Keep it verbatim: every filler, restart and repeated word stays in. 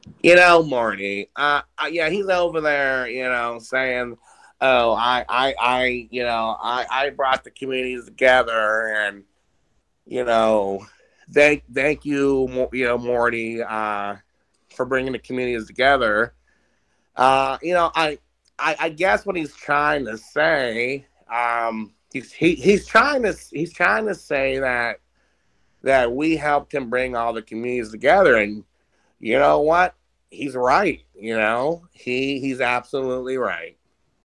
You know, Marty. Uh, uh, yeah, he's over there. You know, saying, "Oh, I, I, I, you know, I, I brought the communities together, and you know, thank, thank you, Mo- you know, Morty, uh, for bringing the communities together." Uh, you know, I, I, I guess what he's trying to say, um, he's he, he's trying to he's trying to say that that we helped him bring all the communities together, and you know what? He's right. You know, he he's absolutely right.